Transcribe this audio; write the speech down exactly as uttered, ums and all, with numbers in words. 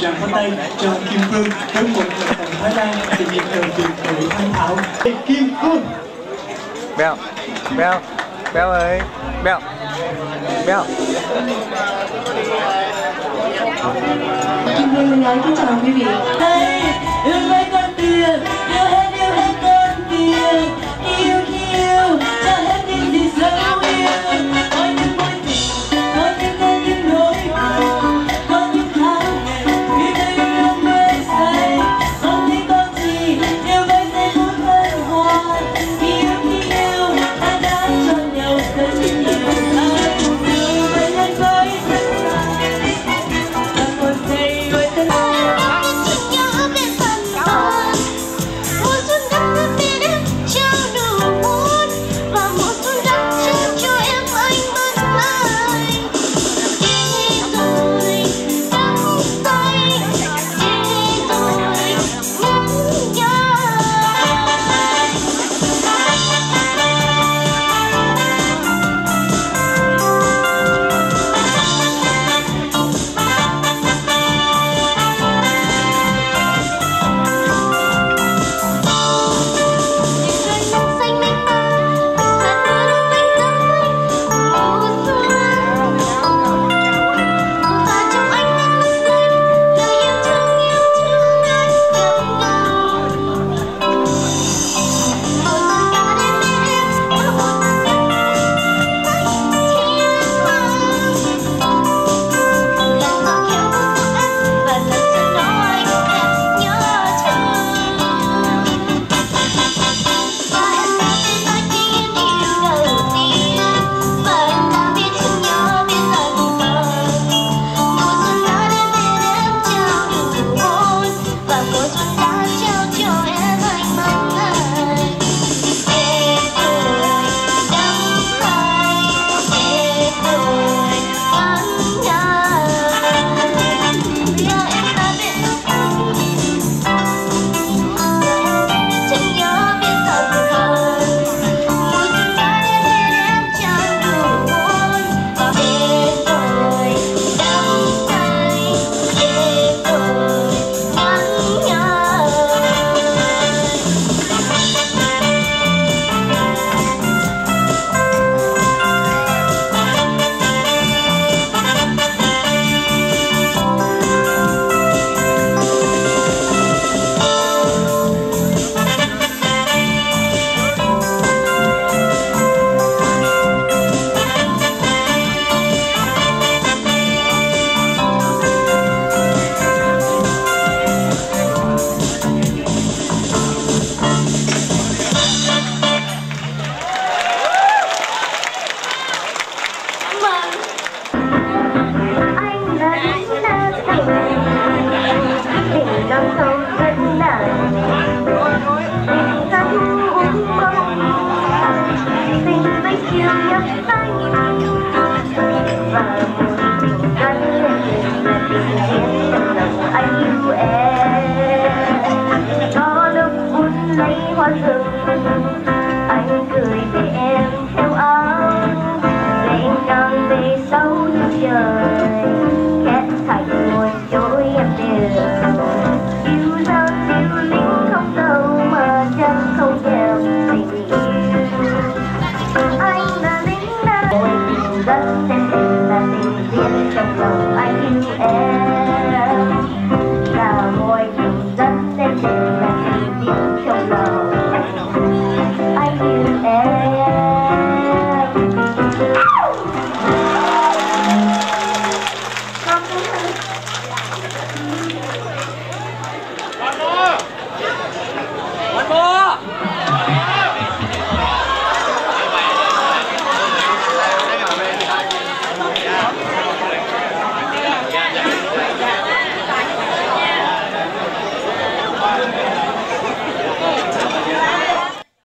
tràng pháo tay cho Kim Phương với một nhạc phẩm Thái Lan thì nhiệt đầu tuyệt vời tham thảo. Kim Phương. Bèo, Bèo, Bèo ơi, Bèo, Bèo. Kim Phương nói kính chào quý vị. Đây, yêu với con tiền, yêu hết yêu hết con tiền, yêu yêu cho hết những gì dấu yêu. Có những mối tình, có những có những nỗi buồn, có những tháng ngày khi ta yêu với say, không thấy có gì yêu với giây phút hân hoan. Yêu yêu ta đã cho nhau rất nhiều ta cùng yêu với nhân với tất cả ta còn say với tất cả. Năm sau